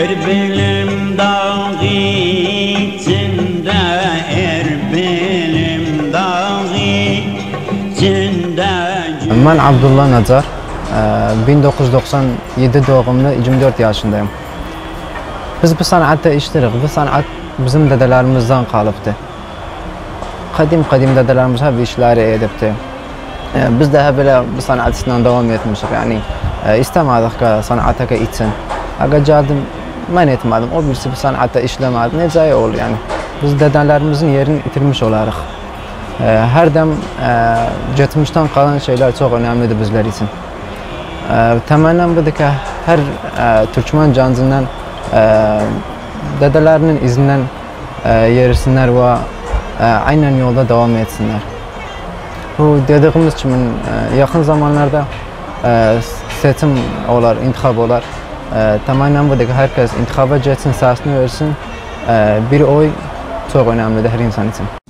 Erbilim dağı içinde, Erbilim dağı içinde. Ben Abdullah Nacar, 1997 doğumlu, 24 yaşındayım. Biz bu sanatta işlerik, bu sanat bizim dedelerimizden kalıptı. Kadim dedelerimiz hep işleri edipti. Biz de hep böyle bu sanat işinden devam etmişik, yani istemedik ki sanatta içsin. Aga cadım, ben etmedim, o birisi bu sanatta işlemedi, nece olur yani. Biz dedelerimizin yerini itirmiş olarıq. Her dem geçmişten kalan şeyler çok önemlidir bizler için. Temennim budur ki her Türkmen cancından dedelerinin izinden yerisinler ve aynen yolda devam etsinler. Bu dediğimiz için yakın zamanlarda seçim olar, intikab olar. Temennim budur ki herkes intikaba geçsin, sesini versin. Bir oy çok önemlidir her insan için.